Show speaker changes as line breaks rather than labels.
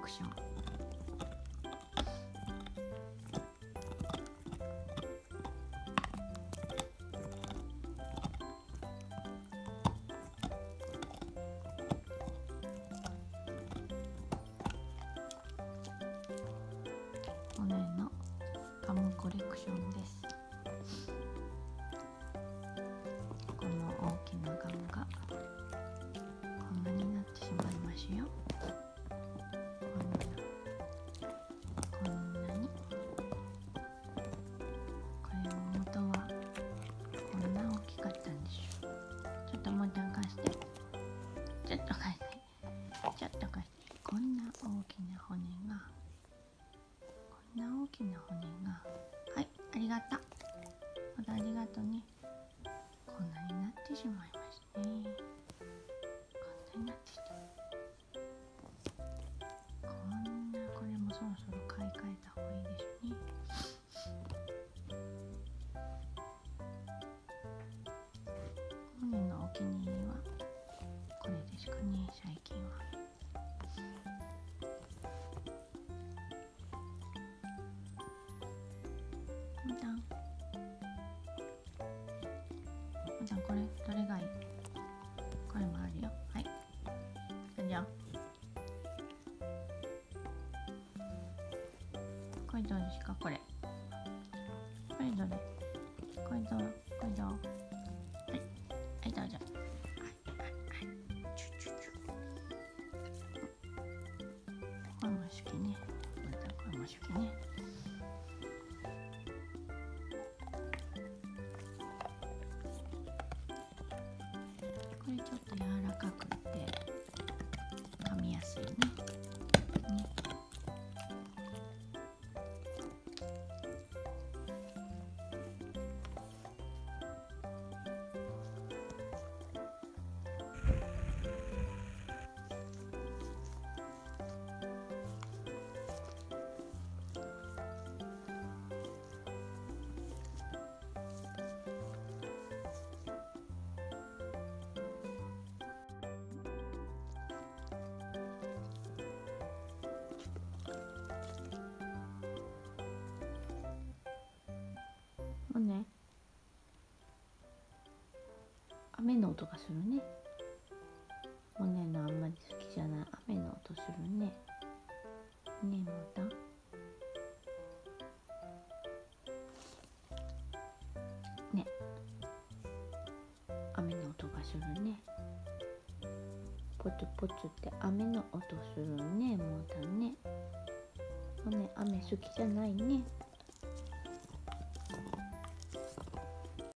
クション。骨のガムコレクションです。この大きなガムがこんなになってしまいましたよ。こんなに。これも元はこんな大きかったんでしょう。ちょっともう一回貸して。ちょっと貸して。ちょっと貸して。こんな大きな骨が。こんな大きな骨が。はい、ありがとう。またありがとうね。こんなになってしまいましたね。こんなになってきた。これもそろそろ買い替えた方がいいでしょうね。骨のお気に入りはこれですかね、最近は。これどれがいい？これもあるよ。はい。じゃあこれどうですか？これどれ？これどう？はい、はいどうぞ。はい。これも好きね。またこれも好きね。これちょっと柔らかくて噛みやすいね。もうね、雨の音がするね。モネのあんまり好きじゃない雨の音するね。ねえ、また。ね。雨の音がするね。ポツポツって雨の音するね、もうだね。モネ雨好きじゃないね。